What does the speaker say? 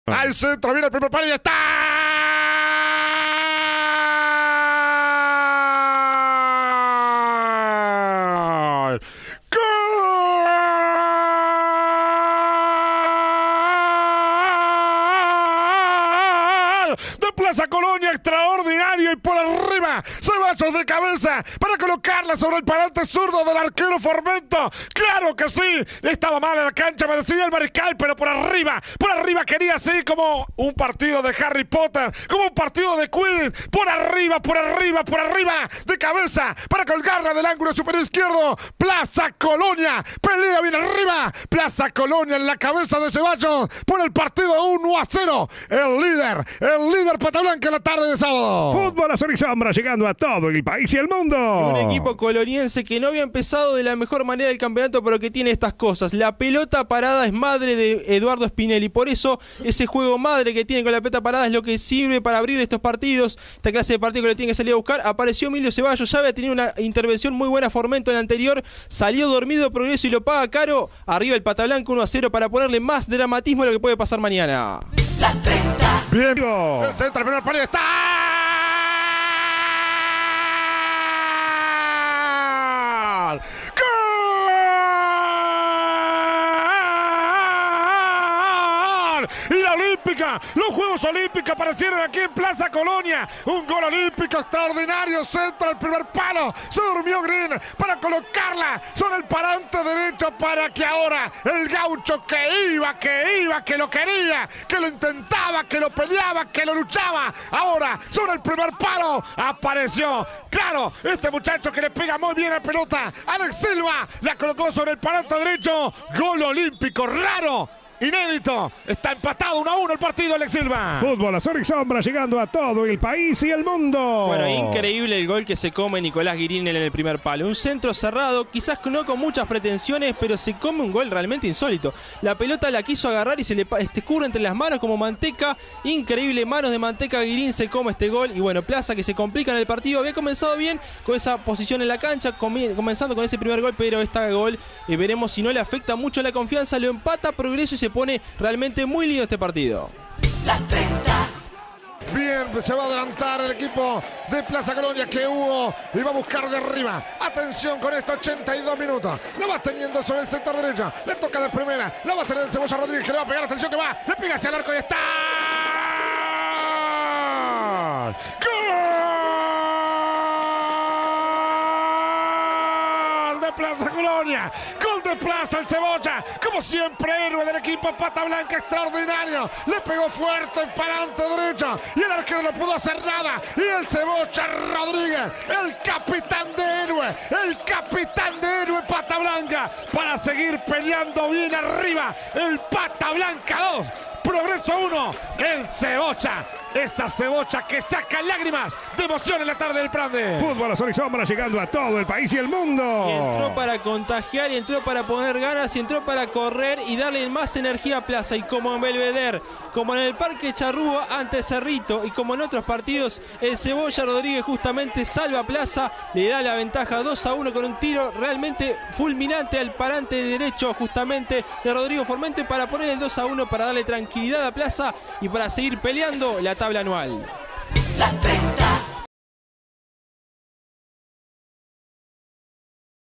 Al centro, viene el primer palo y está. De Plaza Colonia, extraordinario, y por arriba Ceballos de cabeza para colocarla sobre el parante zurdo del arquero Formento. Claro que sí, estaba mal en la cancha, me decía el mariscal, pero por arriba quería así como un partido de Harry Potter, como un partido de Quidditch, por arriba, de cabeza para colgarla del ángulo superior izquierdo. Plaza Colonia, pelea bien arriba, Plaza Colonia en la cabeza de Ceballos, por el partido 1-0, el líder Pata Blanca en la tarde de sábado. Fútbol a sol y sombra, llegando a todo el país y el mundo. Un equipo coloniense que no había empezado de la mejor manera el campeonato, pero que tiene estas cosas. La pelota parada es madre de Eduardo Spinelli, por eso ese juego madre que tiene con la pelota parada es lo que sirve para abrir estos partidos, esta clase de partido que lo tiene que salir a buscar. Apareció Emilio Ceballos, ya había tenido una intervención muy buena Formento en el anterior, salió dormido Progreso y lo paga caro. Arriba el Pata Blanca 1-0 para ponerle más dramatismo a lo que puede pasar mañana. Las 30. Bien, el centro, el primer palo está. ¡Gol! Y la Olímpica, los Juegos Olímpicos aparecieron aquí en Plaza Colonia. Un gol olímpico extraordinario, centro al primer palo. Se durmió Green para colocarla sobre el parante derecho para que ahora el gaucho que iba, que lo quería, que lo intentaba, que lo peleaba, que lo luchaba, ahora sobre el primer palo apareció. Claro, este muchacho que le pega muy bien la pelota, Alex Silva, la colocó sobre el parante derecho. Gol olímpico, raro, inédito. Está empatado 1-1 el partido, Alex Silva. Fútbol a sol y sombra, llegando a todo el país y el mundo. Bueno, increíble el gol que se come Nicolás Guirín en el primer palo. Un centro cerrado, quizás no con muchas pretensiones, pero se come un gol realmente insólito. La pelota la quiso agarrar y se le escurre entre las manos como manteca. Increíble, manos de manteca, Guirín se come este gol. Y bueno, Plaza que se complica en el partido. Había comenzado bien con esa posición en la cancha, comenzando con ese primer gol, pero este gol veremos si no le afecta mucho la confianza. Lo empata Progreso y se pone realmente muy lindo este partido. Las 30. Bien, se va a adelantar el equipo de Plaza Colonia que Hugo y va a buscar de arriba. Atención con esto, 82 minutos. Lo va teniendo sobre el sector derecho. Le toca de primera. Lo va a tener el Cebolla Rodríguez que le va a pegar. Atención que va. Le pega hacia el arco y está. ¡Gol! De Plaza Colonia. Gol de Plaza, el Cebolla. Como siempre, héroe del equipo Pata Blanca, extraordinario. Le pegó fuerte el parante derecho y el arquero no pudo hacer nada. Y el Cebolla Rodríguez, el capitán de héroe Pata Blanca, para seguir peleando bien arriba. El Pata Blanca 2, Progreso 1, el Cebolla. Esa Cebolla que saca lágrimas de emoción en la tarde del Prande. Fútbol a sol y sombra, llegando a todo el país y el mundo. Y entró para contagiar, y entró para poner ganas, y entró para correr y darle más energía a Plaza. Y como en Belvedere, como en el Parque Charrúa ante Cerrito, y como en otros partidos, el Cebolla Rodríguez justamente salva a Plaza, le da la ventaja 2-1 con un tiro realmente fulminante al parante derecho justamente de Rodrigo Formento, para poner el 2-1, para darle tranquilidad a Plaza y para seguir peleando la tabla anual. Las 30.